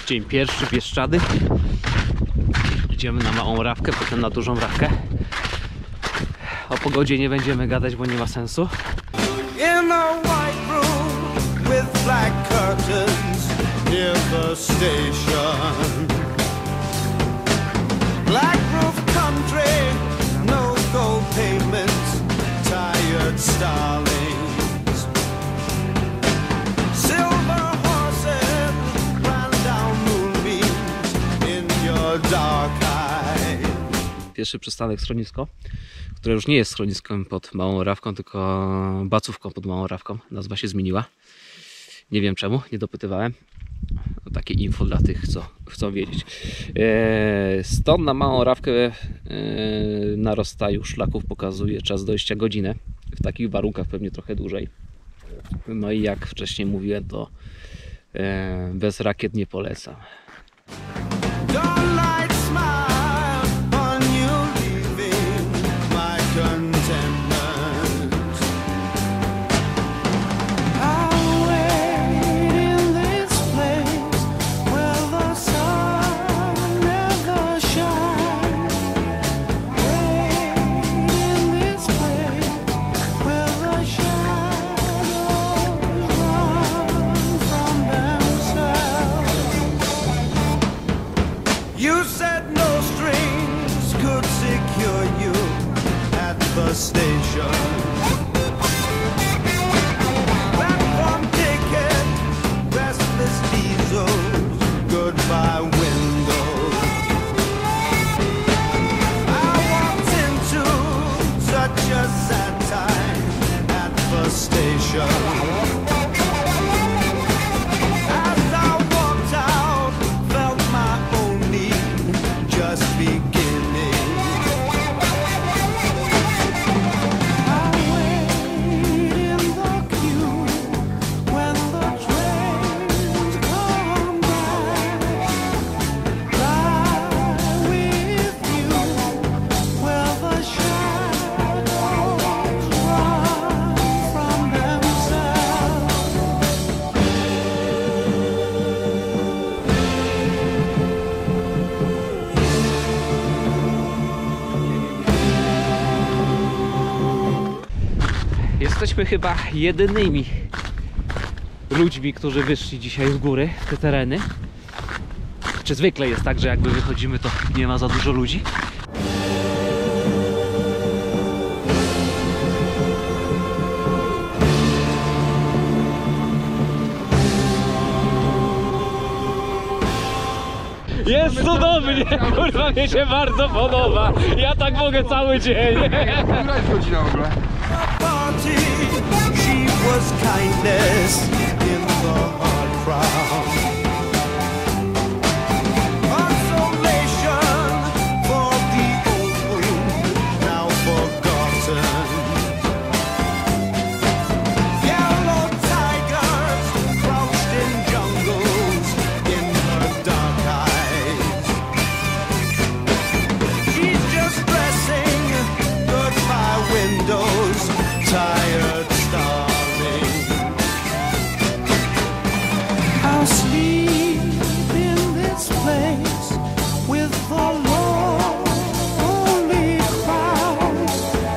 Dzień pierwszy, Bieszczady. Idziemy na małą Rawkę, potem na dużą Rawkę. O pogodzie nie będziemy gadać, bo nie ma sensu. In a white room with black curtains near the station. Black roof country, no gold payments, tired starlings. Silver horses ran down moonbeams in your dark eyes. Pierwszy przystanek schronisko, które już nie jest schroniskiem pod Małą Rawką, tylko bacówką pod Małą Rawką. Nazwa się zmieniła. Nie wiem czemu, nie dopytywałem. Takie info dla tych, co chcą wiedzieć. Stąd na Małą Rawkę na rozstaju szlaków pokazuje czas dojścia godzinę. W takich warunkach pewnie trochę dłużej. No i jak wcześniej mówiłem, to bez rakiet nie polecam. Dawnlight smile on you, leaving my contentment. I'll wait in this place where the sun never shines. Wait in this place where the shadows run from themselves. You said no strings could secure you at the station. Platform ticket, restless diesels, goodbye windows. I walked into such a sad time at the station. As I walked out, felt my own need just beginning. I wait in the queue when the trains come back. Lie with you where the shadows run from themselves. Jesteśmy chyba jedynymi ludźmi, którzy wyszli dzisiaj w góry, w te tereny. Czy zwykle jest tak, że jakby wychodzimy, to nie ma za dużo ludzi? Jest cudownie, kurwa, mnie się bardzo podoba. Ja tak mogę cały dzień. Która jest godzina w ogóle? Party, she was kindness in the hard crowd. Consolation for the old wound, now forgotten. Yellow tigers crouched in jungles in her dark eyes. She's just dressing goodbye windows, tired starling. I'll sleep in this place with the lonely crowd.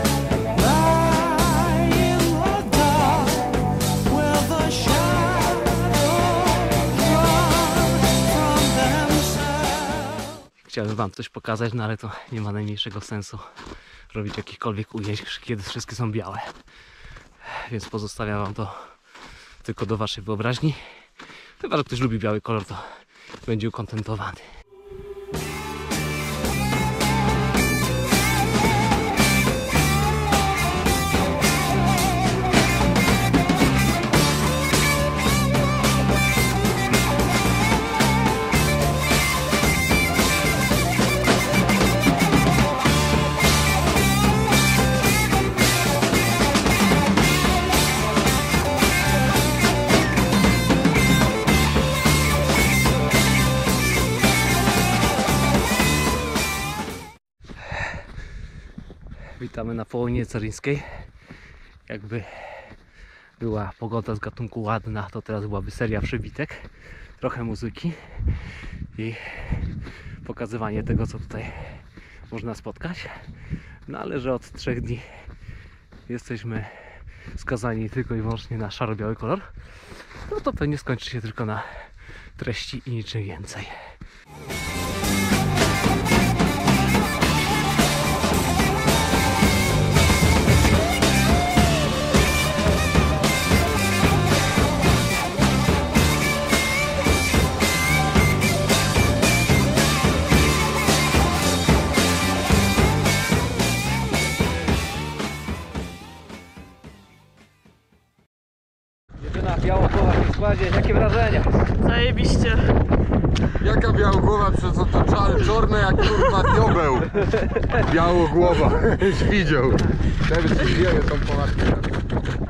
Lie in the dark where the shadows run from themselves. Chciałem wam coś pokazać, no ale to nie ma najmniejszego sensu robić jakichkolwiek ujęć, kiedy wszystkie są białe. Więc pozostawiam wam to tylko do waszej wyobraźni. Chyba że ktoś lubi biały kolor, to będzie ukontentowany. Witamy na Połoninie Ceryńskiej. Jakby była pogoda z gatunku ładna, to teraz byłaby seria przebitek. trochę muzyki i pokazywanie tego, co tutaj można spotkać. No ale że od 3 dni jesteśmy skazani tylko i wyłącznie na szaro-biały kolor, no to pewnie skończy się tylko na treści i niczym więcej. Jedyna białogłowa w składzie, jakie wrażenia? Zajebiście. Jaka białogłowa, przez to czarne jak kurwa diobeł. Białogłowa, widział. Nawet się wieje tą polatkę.